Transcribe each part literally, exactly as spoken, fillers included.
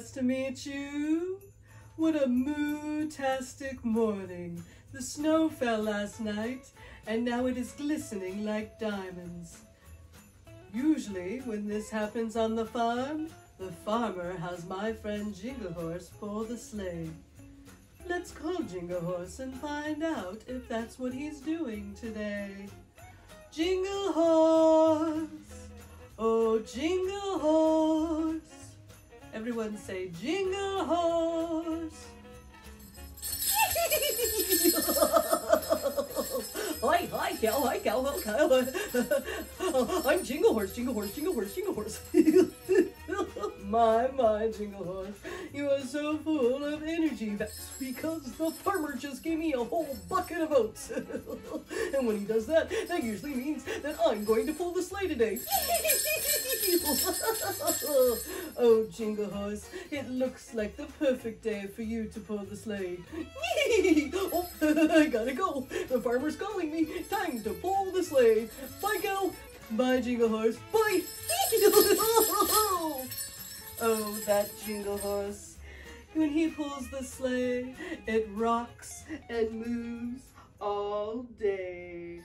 nice to meet you. What a moo-tastic morning. The snow fell last night, and now it is glistening like diamonds. Usually, when this happens on the farm, the farmer has my friend Jingle Horse pull the sleigh. Let's call Jingle Horse and find out if that's what he's doing today. Jingle Horse, oh Jingle Horse. Everyone say Jingle Horse. Hi, hi, cow, hi, cow, hi, cow. I'm Jingle Horse, Jingle Horse, Jingle Horse, Jingle Horse. My, my, Jingle Horse, you are so full of energy. That's because the farmer just gave me a whole bucket of oats. And when he does that, that usually means that I'm going to pull the sleigh today. Oh, Jingle Horse, it looks like the perfect day for you to pull the sleigh. Oh, I gotta go. The farmer's calling me. Time to pull the sleigh. Bye, cow. Bye, Jingle Horse. Bye. Oh, that Jingle Horse. When he pulls the sleigh, it rocks and moves all day.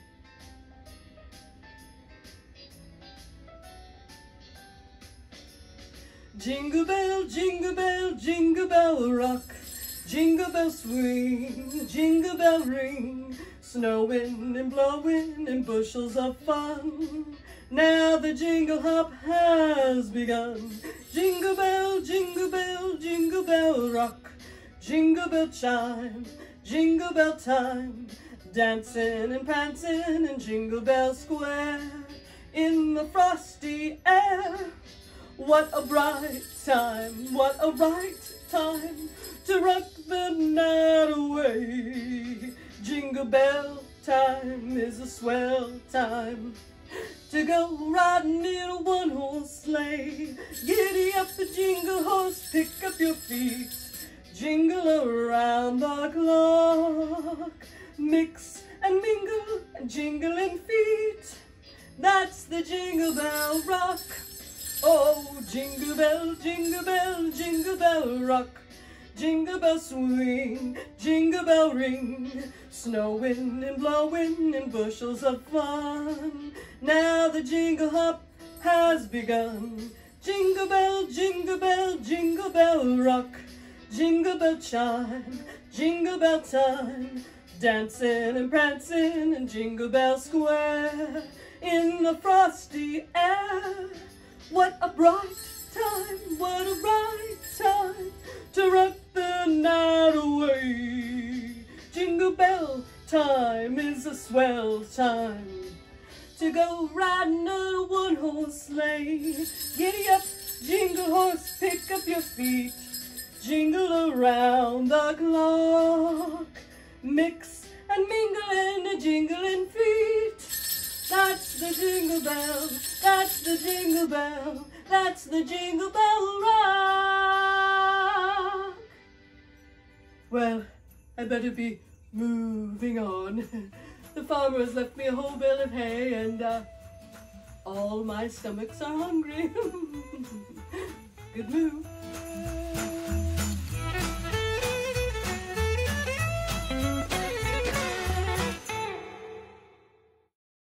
Jingle bell, jingle bell, jingle bell rock. Jingle bell swing, jingle bell ring. Snowing and blowing in bushels of fun. Now the jingle hop has begun. Jingle bell, jingle bell, jingle bell rock. Jingle bell chime, jingle bell time. Dancing and prancing in Jingle Bell Square. In the frosty air. What a bright time, what a right time to rock the night away. Jingle bell time is a swell time to go riding in a one-horse sleigh. Giddy up the Jingle Horse, pick up your feet, jingle around the clock. Mix and mingle and jingling feet, that's the Jingle Bell Rock. Oh, jingle bell, jingle bell, jingle bell rock. Jingle bell swing, jingle bell ring. Snowing and blowing in bushels of fun. Now the jingle hop has begun. Jingle bell, jingle bell, jingle bell rock. Jingle bell chime, jingle bell time. Dancing and prancing in Jingle Bell Square. In the frosty air. What a bright time, what a bright time to rock the night away. Jingle bell time is a swell time to go riding on a one-horse sleigh. Giddy up, Jingle Horse, pick up your feet, jingle around the clock. Mix and mingle in a jingling feet. That's the Jingle Bell, that's the Jingle Bell, that's the Jingle Bell Rock. Well, I better be moving on. The farmer has left me a whole bale of hay and uh, all my stomachs are hungry. Good move.